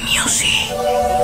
Music.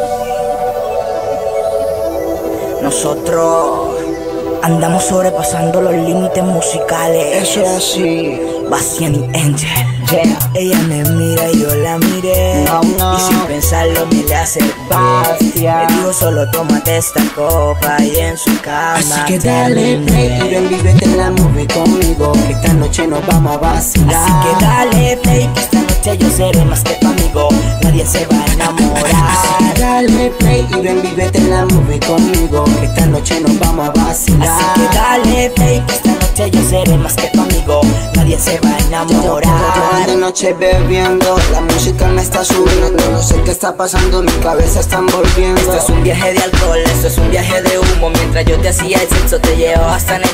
Nosotros andamos sobrepasando los límites musicales. Eso es así. Bastian y Angel, Yeah. ella me mira y yo la miré. No. Y sin pensarlo me le acerqué. Bastian. Me dijo solo tómate esta copa y en su cama. Así que dale play y ven, vívete la movie conmigo, que esta noche nos vamos a vacilar. Así que dale play, que esta noche yo seré más que tu amigo. Nadie se va a enamorar. Así que dale play y ven, vívete la movie conmigo, que esta noche nos vamos a vacilar. Así que dale play, que esta noche yo seré más que tu amigo. Nadie se va a enamorar. De noche bebiendo, la música me está subiendo. No sé qué está pasando, mi cabeza está envolviendo. Esto es un viaje de alcohol, esto es un viaje de humo. Mientras yo te hacía el sexo te llevo hasta en el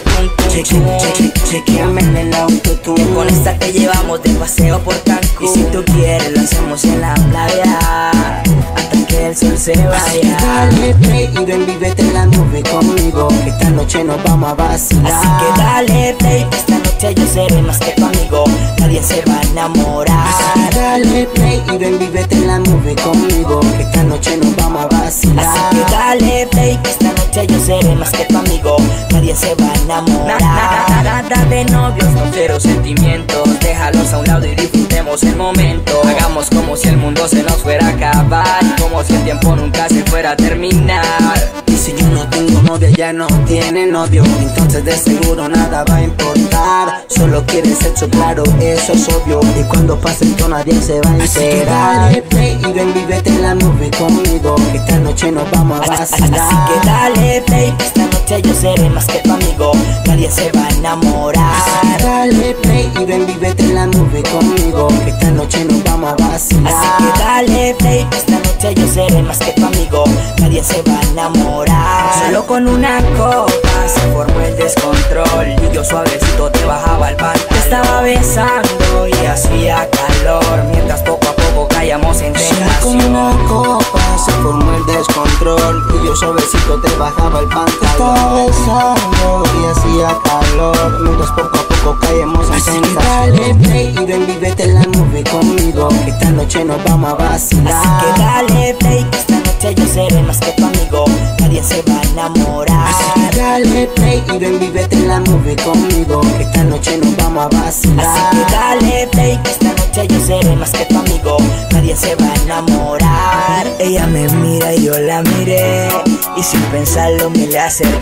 Chequeame en el auto tú. que con esta te llevamos de paseo por Cancún. Y si tú quieres lo hacemos en la playa hasta que el sol se Así que vaya. dale play y ven, vívete la movie conmigo, que esta noche nos vamos a vacilar. Así que dale play, que esta noche yo seré más que tu amigo. Nadie se va a enamorar. Así que dale play y ven, vívete la movie conmigo, que esta noche nos vamos a vacilar. Así que dale play, que esta noche yo seré más que tu amigo. Nadie se va a enamorar. Nada de novios, no quiero sentimientos. Déjalos a un lado y disfrutemos el momento. Hagamos como si el mundo se nos fuera a acabar, como si el tiempo nunca se fuera a terminar. Y si yo no tengo novia, ya no tiene novio, entonces de seguro nada va a importar. Solo quiere sexo, claro, eso es obvio. Y cuando pase esto nadie se va a enterar. Así que dale play y ven, vívete la movie conmigo, que esta noche nos vamos a vacilar. Así que dale play, que esta noche yo seré más que tu amigo. Nadie se va a enamorar. Así que dale play y ven, vívete la movie conmigo, que esta noche nos vamos a vacilar. Así que dale play, que esta noche yo seré más que tu amigo. Nadie se va a enamorar. Solo con una copa se formó el descontrol y yo suavecito te bajaba el pantalón. Te estaba besando y hacía calor mientras poco a poco caíamos en Solo con tentación. una copa se formó el descontrol y yo suavecito te bajaba el pantalón. Estaba besando y hacía calor mientras poco a poco caemos en tentación. Así que dale play y ven, vívete la movie conmigo, que esta noche nos vamos a vacilar. Así que dale play, que esta noche yo seré más que tu amigo. Nadie se va a enamorar. Así que dale play y ven, vívete la movie conmigo, que esta noche nos vamos a vacilar. Así que dale play, que esta noche yo seré más que tu amigo. Nadie se va a enamorar. Ella me mira y yo la miré, y sin pensarlo me le acerqué.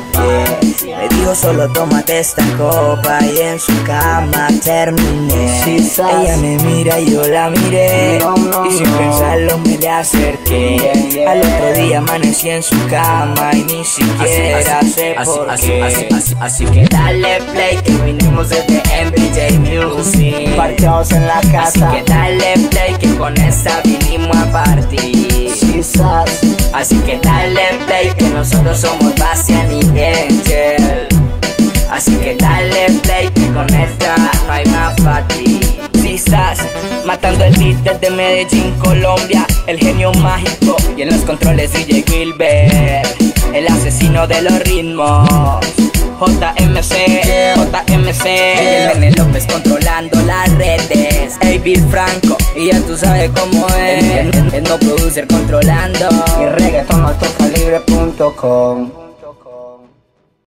Me dijo solo tómate esta copa y en su cama terminé. Ella me mira y yo la miré, y sin pensarlo me le acerqué. Al otro día amanecí en su cama y ni siquiera sé por qué. Así que dale play, que vinimos desde MBJ Music. Parqueados en la Así casa. que dale play, que con esta vinimos a partir. Quizás. Así que dale play, que nosotros somos Bastian y Angel. Así que dale play, que con esta no hay más para ti. Si estás matando el beat desde Medellín, Colombia, el genio mágico y en los controles DJ Wilber, el asesino de los ritmos. JMC, el Nene López controlando las redes. Hey Bill Franco, y ya tú sabes cómo es. El no producer controlando. Y reggaeton alto calibre.com.